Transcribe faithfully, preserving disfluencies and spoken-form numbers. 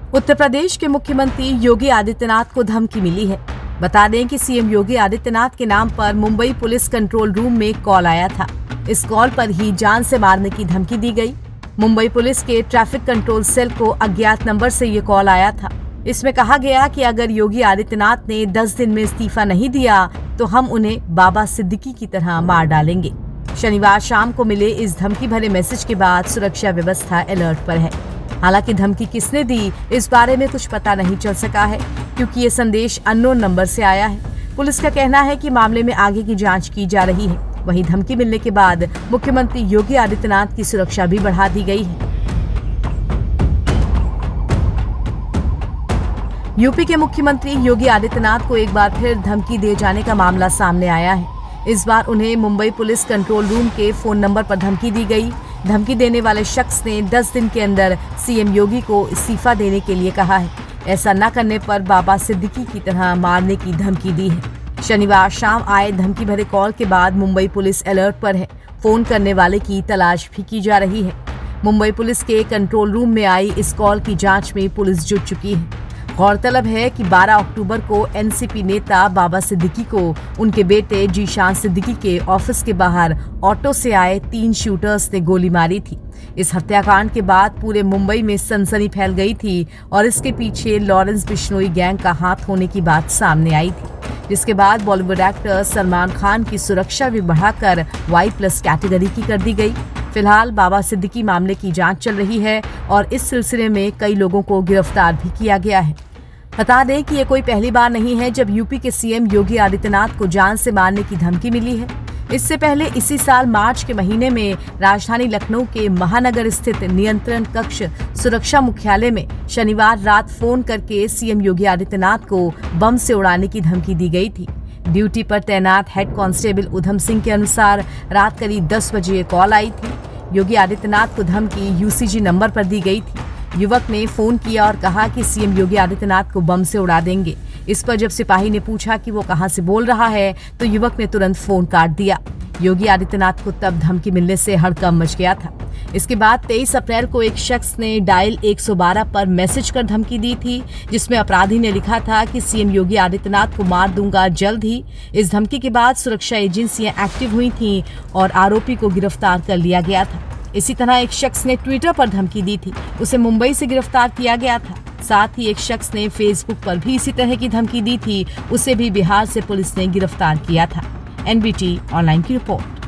उत्तर प्रदेश के मुख्यमंत्री योगी आदित्यनाथ को धमकी मिली है। बता दें कि सीएम योगी आदित्यनाथ के नाम पर मुंबई पुलिस कंट्रोल रूम में कॉल आया था। इस कॉल पर ही जान से मारने की धमकी दी गई। मुंबई पुलिस के ट्रैफिक कंट्रोल सेल को अज्ञात नंबर से ये कॉल आया था। इसमें कहा गया कि अगर योगी आदित्यनाथ ने दस दिन में इस्तीफा नहीं दिया तो हम उन्हें बाबा सिद्दीकी की तरह मार डालेंगे। शनिवार शाम को मिले इस धमकी भरे मैसेज के बाद सुरक्षा व्यवस्था अलर्ट पर है। हालांकि धमकी किसने दी, इस बारे में कुछ पता नहीं चल सका है, क्योंकि ये संदेश अननोन नंबर से आया है। पुलिस का कहना है कि मामले में आगे की जांच की जा रही है। वहीं धमकी मिलने के बाद मुख्यमंत्री योगी आदित्यनाथ की सुरक्षा भी बढ़ा दी गई है। यूपी के मुख्यमंत्री योगी आदित्यनाथ को एक बार फिर धमकी दिए जाने का मामला सामने आया है। इस बार उन्हें मुंबई पुलिस कंट्रोल रूम के फोन नंबर पर धमकी दी गई। धमकी देने वाले शख्स ने दस दिन के अंदर सीएम योगी को इस्तीफा देने के लिए कहा है। ऐसा न करने पर बाबा सिद्दीकी की तरह मारने की धमकी दी है। शनिवार शाम आए धमकी भरे कॉल के बाद मुंबई पुलिस अलर्ट पर है। फोन करने वाले की तलाश भी की जा रही है। मुंबई पुलिस के कंट्रोल रूम में आई इस कॉल की जांच में पुलिस जुट चुकी है। गौरतलब है कि बारह अक्टूबर को एनसीपी नेता बाबा सिद्दीकी को उनके बेटे जीशान सिद्दीकी के ऑफिस के बाहर ऑटो से आए तीन शूटर्स ने गोली मारी थी। इस हत्याकांड के बाद पूरे मुंबई में सनसनी फैल गई थी और इसके पीछे लॉरेंस बिश्नोई गैंग का हाथ होने की बात सामने आई थी, जिसके बाद बॉलीवुड एक्टर सलमान खान की सुरक्षा भी बढ़ाकर वाई प्लस कैटेगरी की कर दी गई। फिलहाल बाबा सिद्दीकी मामले की जांच चल रही है और इस सिलसिले में कई लोगों को गिरफ्तार भी किया गया है। बता दें कि ये कोई पहली बार नहीं है जब यूपी के सीएम योगी आदित्यनाथ को जान से मारने की धमकी मिली है। इससे पहले इसी साल मार्च के महीने में राजधानी लखनऊ के महानगर स्थित नियंत्रण कक्ष सुरक्षा मुख्यालय में शनिवार रात फोन करके सीएम योगी आदित्यनाथ को बम से उड़ाने की धमकी दी गई थी। ड्यूटी पर तैनात हेड कांस्टेबल उधम सिंह के अनुसार रात करीब दस बजे कॉल आई थी। योगी आदित्यनाथ को धमकी यूसीजी नंबर पर दी गई थी। युवक ने फोन किया और कहा कि सीएम योगी आदित्यनाथ को बम से उड़ा देंगे। इस पर जब सिपाही ने पूछा कि वो कहां से बोल रहा है तो युवक ने तुरंत फोन काट दिया। योगी आदित्यनाथ को तब धमकी मिलने से हड़कंप मच गया था। इसके बाद तेईस अप्रैल को एक शख्स ने डायल एक सौ बारह पर मैसेज कर धमकी दी थी, जिसमें अपराधी ने लिखा था कि सीएम योगी आदित्यनाथ को मार दूंगा जल्द ही। इस धमकी के बाद सुरक्षा एजेंसियां एक्टिव हुई थीं और आरोपी को गिरफ्तार कर लिया गया था। इसी तरह एक शख्स ने ट्विटर पर धमकी दी थी, उसे मुंबई से गिरफ्तार किया गया था। साथ ही एक शख्स ने फेसबुक पर भी इसी तरह की धमकी दी थी, उसे भी बिहार से पुलिस ने गिरफ्तार किया था। एनबीटी ऑनलाइन की रिपोर्ट।